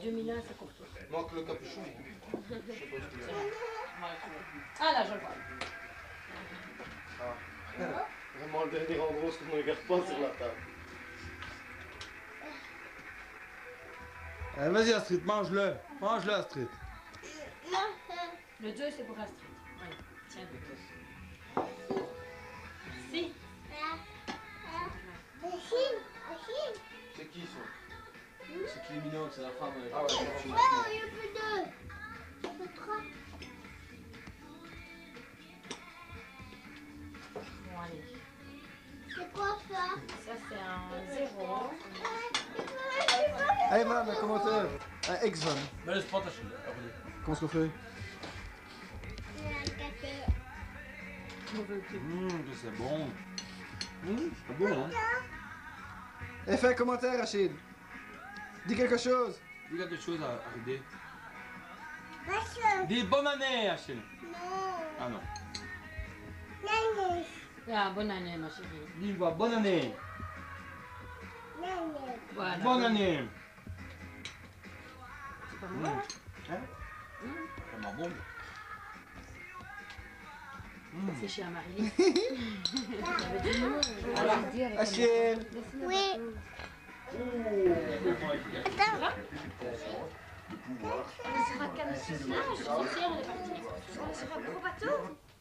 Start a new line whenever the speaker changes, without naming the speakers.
2001, c'est courtois.
Manque le capuchon. Je sais pas ce qu'il y a.
Ah là, je le vois.
Ah. Vraiment le dernier endroit où on ne regarde pas sur la table.
Vas-y Astrid, mange-le. Mange-le Astrid.
Le 2, c'est pour Astrid. Voilà. Tiens. Merci.
C'est qui ça?
C'est Clémino, c'est la femme.
Ah ouais,
il y a plus deux. Il y a plus trois.
Bon, allez.
C'est quoi ça?
Ça, c'est un 0.
Allez, madame, un commentaire. Un ex-van.
Mais laisse pas ta chaîne.
Comment est-ce qu'on fait?
Que c'est bon. C'est bon, hein.
Et fais un commentaire, Achille. Dis quelque chose.
Dis quelque chose à Ridé.
Vache.
Dis bonne année, Achille.
Non.
Ah non.
Nané.
Ah, bonne année, ma chérie.
Dis quoi, bonne année.
Nané.
Voilà.
Bonne année.
C'est pas moi, hein?
C'est ma bombe.
C'est chez Amarie.
Achille.
Oui.
On sera comme ceci. Ah, je suis fière, on est parti. On sera gros bateau.